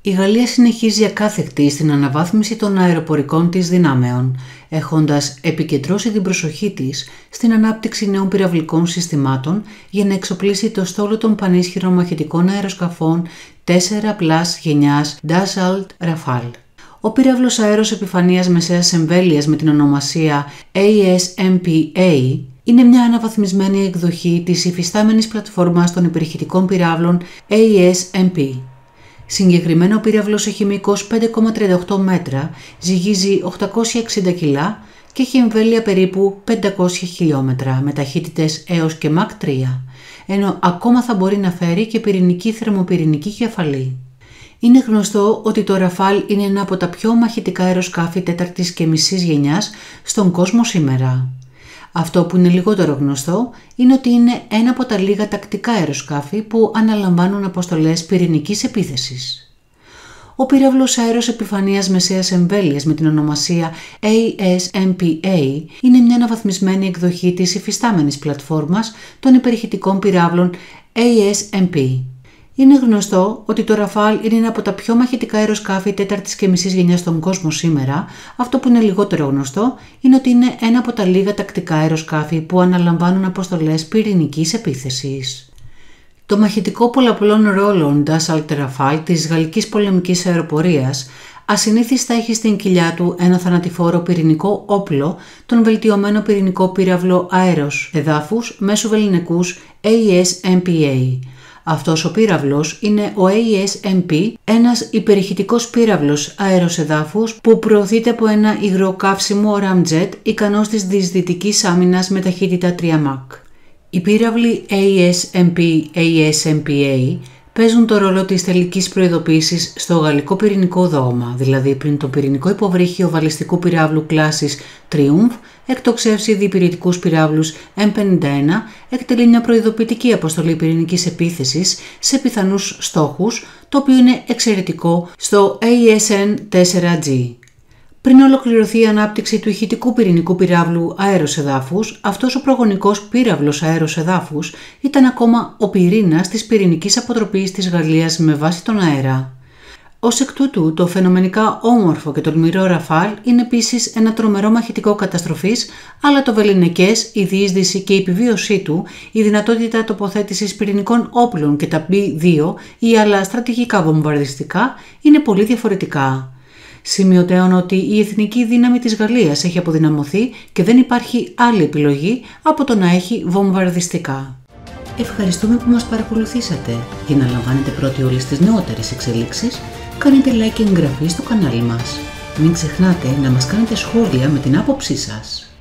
Η Γαλλία συνεχίζει ακάθεκτη στην αναβάθμιση των αεροπορικών της δυνάμεων, έχοντας επικεντρώσει την προσοχή της στην ανάπτυξη νέων πυραυλικών συστημάτων για να εξοπλίσει το στόλο των πανίσχυρων μαχητικών αεροσκαφών 4+ γενιάς Dassault Rafale. Ο πύραυλος αέρος επιφανείας μεσαίας εμβέλειας με την ονομασία ASMPA είναι μια αναβαθμισμένη εκδοχή της υφιστάμενης πλατφόρμας των υπερηχητικών πυράβλων ASMP. Συγκεκριμένα ο πύραυλος έχει μήκος 5,38 μέτρα, ζυγίζει 860 κιλά και έχει εμβέλεια περίπου 500 χιλιόμετρα με ταχύτητες έως και Mach 3, ενώ ακόμα θα μπορεί να φέρει και πυρηνική θερμοπυρηνική κεφαλή. Είναι γνωστό ότι το Rafale είναι ένα από τα πιο μαχητικά αεροσκάφη 4ης και μισής γενιάς στον κόσμο σήμερα. Αυτό που είναι λιγότερο γνωστό είναι ότι είναι ένα από τα λίγα τακτικά αεροσκάφη που αναλαμβάνουν αποστολές πυρηνικής επίθεσης. Ο πύραυλος αέρος επιφανείας μεσαίας εμβέλειας με την ονομασία ASMPA είναι μια αναβαθμισμένη εκδοχή της υφιστάμενης πλατφόρμας των υπερηχητικών πυράβλων ASMP. Είναι γνωστό ότι το Rafale είναι ένα από τα πιο μαχητικά αεροσκάφη 4ης και μισής γενιάς στον κόσμο σήμερα. Αυτό που είναι λιγότερο γνωστό είναι ότι είναι ένα από τα λίγα τακτικά αεροσκάφη που αναλαμβάνουν αποστολές πυρηνικής επίθεσης. Το μαχητικό πολλαπλών ρόλων Dassault Rafale της γαλλικής πολεμικής αεροπορίας ασυνήθιστα έχει στην κοιλιά του ένα θανατηφόρο πυρηνικό όπλο, τον βελτιωμένο πυρηνικό πύραυλο αέρος εδάφους μέσου βεληνικούς ASMPA. Αυτός ο πύραυλος είναι ο ASMP, ένας υπερηχητικός πύραυλος αέρος εδάφους που προωθείται από ένα υγροκαύσιμο ramjet ικανός της διεισδυτικής άμυνας με ταχύτητα 3 Mach. Οι πύραυλοι ASMP-ASMPA παίζουν το ρόλο της τελικής προειδοποίησης στο γαλλικό πυρηνικό δόγμα, δηλαδή πριν το πυρηνικό υποβρύχιο βαλιστικού πυράβλου κλάσης Triumph εκτοξεύσει διπηρητικούς πυράβλους M51, εκτελεί μια προειδοποιητική αποστολή πυρηνικής επίθεσης σε πιθανούς στόχους, το οποίο είναι εξαιρετικό στο ASN-4G. Πριν ολοκληρωθεί η ανάπτυξη του ηχητικού πυρηνικού πυράβλου αέρος εδάφους, αυτός ο προγονικός πύραυλος αέρος εδάφους ήταν ακόμα ο πυρήνας της πυρηνικής αποτροπής της Γαλλίας με βάση τον αέρα. Ως εκ τούτου, το φαινομενικά όμορφο και τολμηρό Rafale είναι επίσης ένα τρομερό μαχητικό καταστροφής, αλλά το βεληνικές, η διείσδυση και η επιβίωσή του, η δυνατότητα τοποθέτησης πυρηνικών όπλων και τα B2 ή άλλα στρατηγικά βομβαρδιστικά είναι πολύ διαφορετικά. Σημειωτέων ότι η εθνική δύναμη της Γαλλίας έχει αποδυναμωθεί και δεν υπάρχει άλλη επιλογή από το να έχει βομβαρδιστικά. Ευχαριστούμε που μας παρακολουθήσατε. Για να λαμβάνετε πρώτοι όλες τις νεότερες εξελίξεις, κάνετε like και εγγραφή στο κανάλι μας. Μην ξεχνάτε να μας κάνετε σχόλια με την άποψή σας.